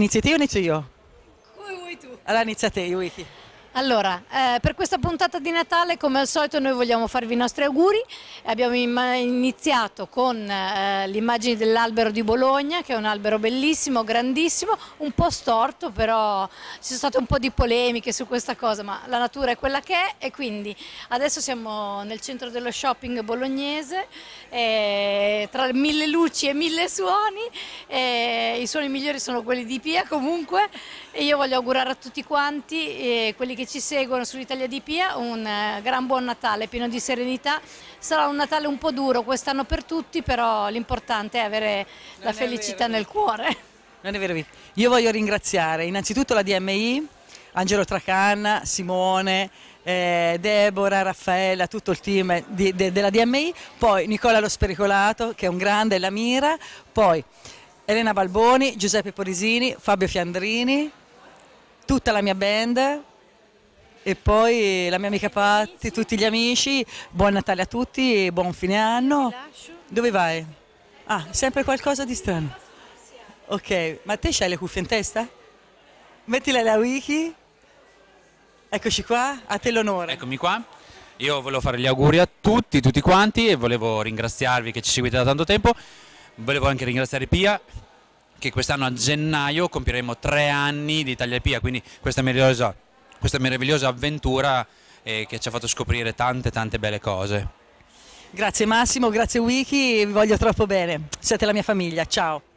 inizi te o inizio io? Come vuoi tu? Allora inizia te, Wiki. Allora, per questa puntata di Natale, come al solito, noi vogliamo farvi i nostri auguri. Abbiamo iniziato con le immagini dell'albero di Bologna, che è un albero bellissimo, grandissimo, un po' storto, però ci sono state un po' di polemiche su questa cosa, ma la natura è quella che è, e quindi adesso siamo nel centro dello shopping bolognese, tra mille luci e mille suoni. I suoni migliori sono quelli di Pia comunque, e io voglio augurare a tutti quanti, quelli che ci seguono sull'Italia di Pia, un gran buon Natale pieno di serenità. Sarà un Natale un po' duro quest'anno per tutti, però l'importante è avere la felicità nel cuore. Non è vero, Wiki. Io voglio ringraziare innanzitutto la DMI, Angelo Tracanna, Simone, Deborah, Raffaella, tutto il team della DMI, poi Nicola Lo Spericolato, che è un grande, la Mira, poi Elena Balboni, Giuseppe Porisini, Fabio Fiandrini, tutta la mia band e poi la mia amica Patti, tutti gli amici. Buon Natale a tutti, buon fine anno. Dove vai? Ah, sempre qualcosa di strano. Ok, ma te c'hai le cuffie in testa? Mettile la Wiki. Eccoci qua, a te l'onore. Eccomi qua. Io volevo fare gli auguri a tutti quanti, e volevo ringraziarvi che ci seguite da tanto tempo. Volevo anche ringraziare Pia, che quest'anno a gennaio compieremo 3 anni di Italia Pia, quindi questa meravigliosa avventura che ci ha fatto scoprire tante belle cose. Grazie Massimo, grazie Wiki, vi voglio troppo bene. Siete la mia famiglia, ciao.